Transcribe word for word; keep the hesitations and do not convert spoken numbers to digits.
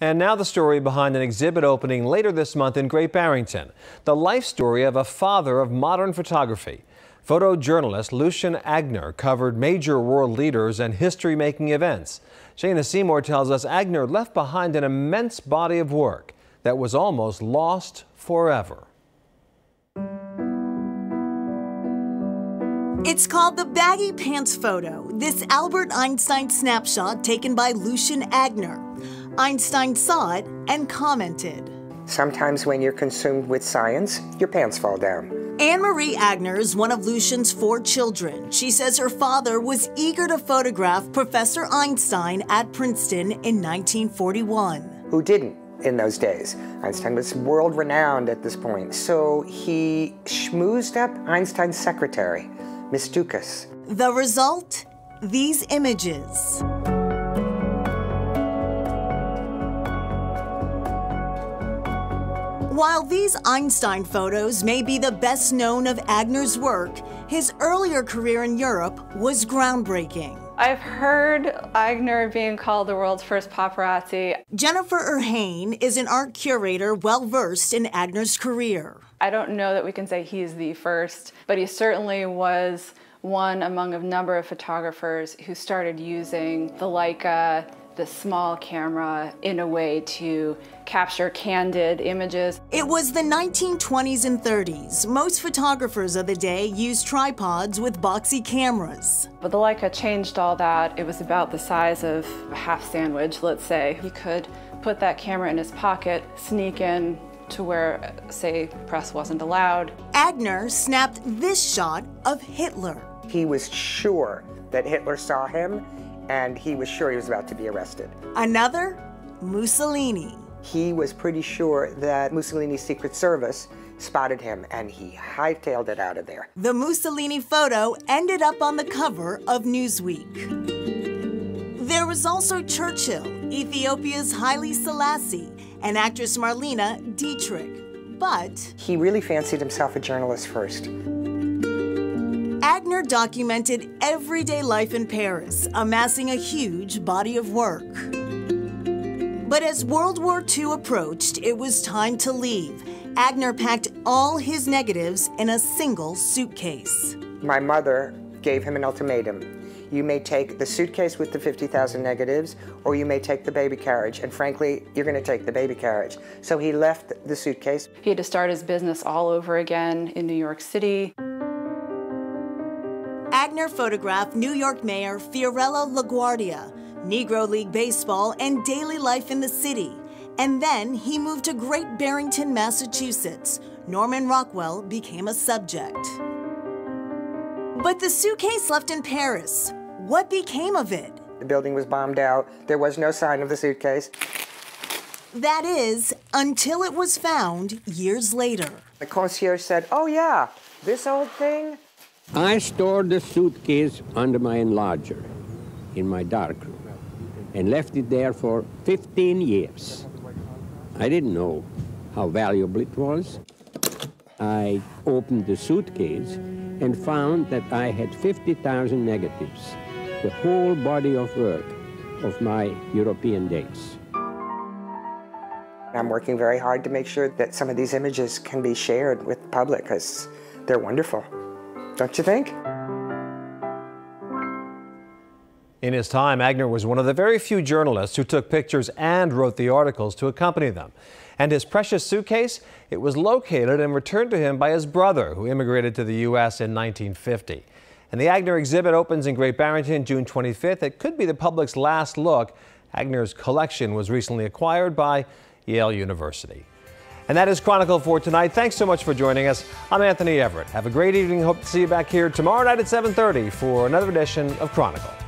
And now the story behind an exhibit opening later this month in Great Barrington. The life story of a father of modern photography. Photojournalist Lucien Agner covered major world leaders and history-making events. Shayna Seymour tells us Agner left behind an immense body of work that was almost lost forever. It's called the Baggy Pants Photo, this Albert Einstein snapshot taken by Lucien Agner. Einstein saw it and commented. Sometimes when you're consumed with science, your pants fall down. Anne-Marie Agner is one of Lucien's four children. She says her father was eager to photograph Professor Einstein at Princeton in nineteen forty-one. Who didn't in those days? Einstein was world-renowned at this point. So he schmoozed up Einstein's secretary, Miss Dukas. The result? These images. While these Einstein photos may be the best known of Agner's work, his earlier career in Europe was groundbreaking. I've heard Agner being called the world's first paparazzi. Jennifer Erhane is an art curator well-versed in Agner's career. I don't know that we can say he's the first, but he certainly was one among a number of photographers who started using the Leica, the small camera, in a way to capture candid images. It was the nineteen twenties and thirties. Most photographers of the day used tripods with boxy cameras. But the Leica changed all that. It was about the size of a half sandwich, let's say. He could put that camera in his pocket, sneak in to where, say, press wasn't allowed. Agner snapped this shot of Hitler. He was sure that Hitler saw him, and he was sure he was about to be arrested. Another, Mussolini. He was pretty sure that Mussolini's Secret Service spotted him, and he hightailed it out of there. The Mussolini photo ended up on the cover of Newsweek. There was also Churchill, Ethiopia's Haile Selassie, and actress Marlene Dietrich. But he really fancied himself a journalist first. Agner documented everyday life in Paris, amassing a huge body of work. But as World War Two approached, it was time to leave. Agner packed all his negatives in a single suitcase. My mother gave him an ultimatum. You may take the suitcase with the fifty thousand negatives, or you may take the baby carriage. And frankly, you're going to take the baby carriage. So he left the suitcase. He had to start his business all over again in New York City. Agner photographed New York Mayor Fiorello LaGuardia, Negro League baseball, and daily life in the city. And then he moved to Great Barrington, Massachusetts. Norman Rockwell became a subject. But the suitcase left in Paris, what became of it? The building was bombed out. There was no sign of the suitcase. That is, until it was found years later. The concierge said, oh yeah, this old thing? I stored the suitcase under my enlarger in my darkroom and left it there for fifteen years. I didn't know how valuable it was. I opened the suitcase and found that I had fifty thousand negatives, the whole body of work of my European days. I'm working very hard to make sure that some of these images can be shared with the public because they're wonderful. Don't you think? In his time, Agner was one of the very few journalists who took pictures and wrote the articles to accompany them. And his precious suitcase, it was located and returned to him by his brother, who immigrated to the U S in nineteen fifty. And the Agner exhibit opens in Great Barrington June twenty-fifth. It could be the public's last look. Agner's collection was recently acquired by Yale University. And that is Chronicle for tonight. Thanks so much for joining us. I'm Anthony Everett. Have a great evening. Hope to see you back here tomorrow night at seven thirty for another edition of Chronicle.